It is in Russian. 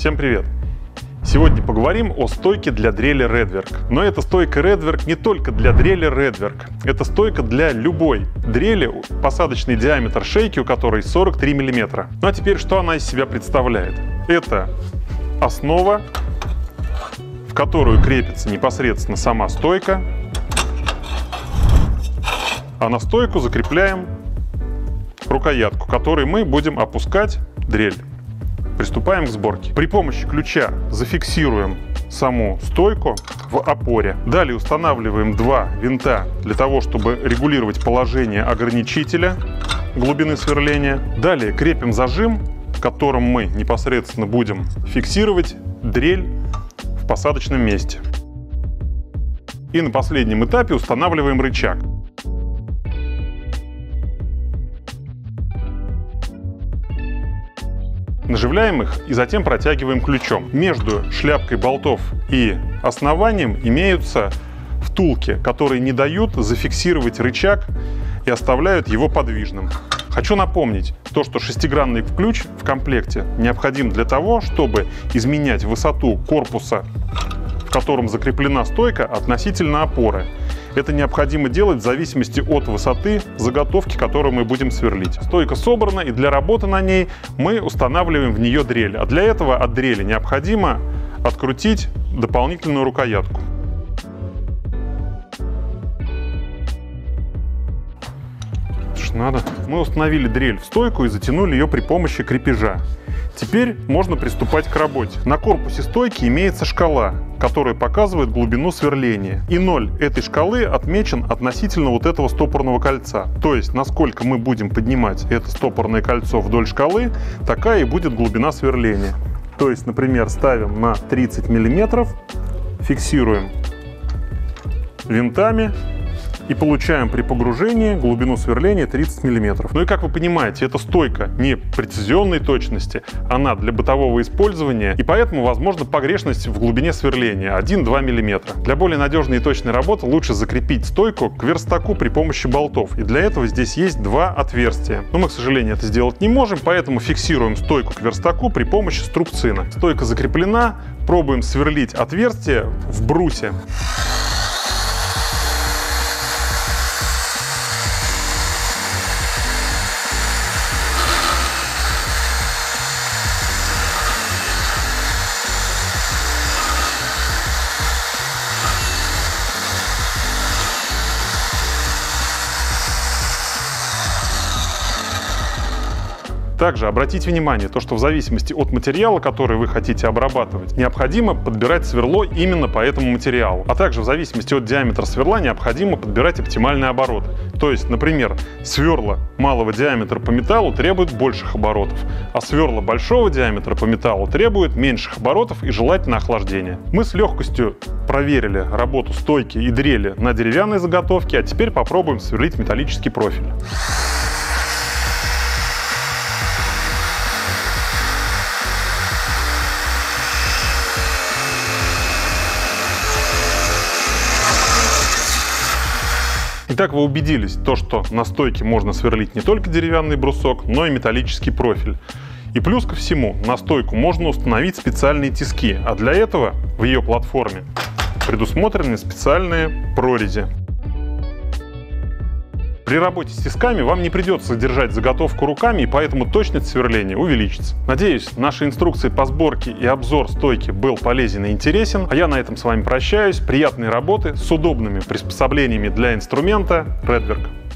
Всем привет! Сегодня поговорим о стойке для дрели Redwerk. Но эта стойка Redwerk не только для дрели Redwerk. Это стойка для любой дрели, посадочный диаметр шейки у которой 43 мм. Ну а теперь, что она из себя представляет? Это основа, в которую крепится непосредственно сама стойка. А на стойку закрепляем рукоятку, которой мы будем опускать дрель. Приступаем к сборке. При помощи ключа зафиксируем саму стойку в опоре. Далее устанавливаем два винта для того, чтобы регулировать положение ограничителя глубины сверления. Далее крепим зажим, которым мы непосредственно будем фиксировать дрель в посадочном месте. И на последнем этапе устанавливаем рычаг. Наживляем их и затем протягиваем ключом. Между шляпкой болтов и основанием имеются втулки, которые не дают зафиксировать рычаг и оставляют его подвижным. Хочу напомнить, что шестигранный ключ в комплекте необходим для того, чтобы изменять высоту корпуса, в котором закреплена стойка, относительно опоры. Это необходимо делать в зависимости от высоты заготовки, которую мы будем сверлить. Стойка собрана, и для работы на ней мы устанавливаем в нее дрель. А для этого от дрели необходимо открутить дополнительную рукоятку. Мы установили дрель в стойку и затянули ее при помощи крепежа. Теперь можно приступать к работе. На корпусе стойки имеется шкала, которая показывает глубину сверления. И 0 этой шкалы отмечен относительно вот этого стопорного кольца. То есть, насколько мы будем поднимать это стопорное кольцо вдоль шкалы, такая и будет глубина сверления. То есть, например, ставим на 30 мм, фиксируем винтами и получаем при погружении глубину сверления 30 мм. Ну и как вы понимаете, эта стойка не прецизионной точности, она для бытового использования, и поэтому возможна погрешность в глубине сверления 1-2 мм. Для более надежной и точной работы лучше закрепить стойку к верстаку при помощи болтов, и для этого здесь есть два отверстия. Но мы, к сожалению, это сделать не можем, поэтому фиксируем стойку к верстаку при помощи струбцина. Стойка закреплена, пробуем сверлить отверстие в брусе. Также обратите внимание, что в зависимости от материала, который вы хотите обрабатывать, необходимо подбирать сверло именно по этому материалу. А также в зависимости от диаметра сверла необходимо подбирать оптимальные обороты. То есть, например, сверла малого диаметра по металлу требует больших оборотов, а сверла большого диаметра по металлу требует меньших оборотов и желательно охлаждения. Мы с легкостью проверили работу стойки и дрели на деревянной заготовке, а теперь попробуем сверлить металлический профиль. Итак, вы убедились, что на стойке можно сверлить не только деревянный брусок, но и металлический профиль. И плюс ко всему, на стойку можно установить специальные тиски, а для этого в ее платформе предусмотрены специальные прорези. При работе с тисками вам не придется держать заготовку руками, и поэтому точность сверления увеличится. Надеюсь, наши инструкции по сборке и обзор стойки был полезен и интересен. А я на этом с вами прощаюсь. Приятной работы с удобными приспособлениями для инструмента Redwerk.